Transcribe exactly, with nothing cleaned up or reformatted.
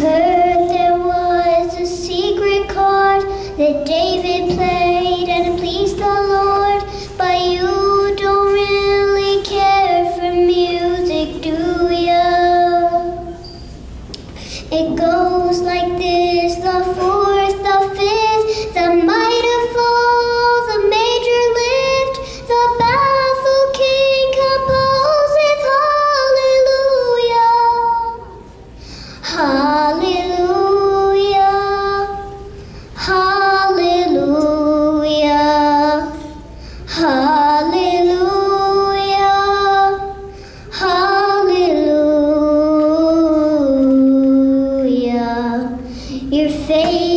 heard there was a secret chord that David played and it pleased the Lord, but you don't really care for music, do you? It goes like this: the fourth, the fifth, the minor fall, the major lift, the baffled king composes hallelujah, hallelujah, hallelujah, hallelujah, hallelujah. Your faith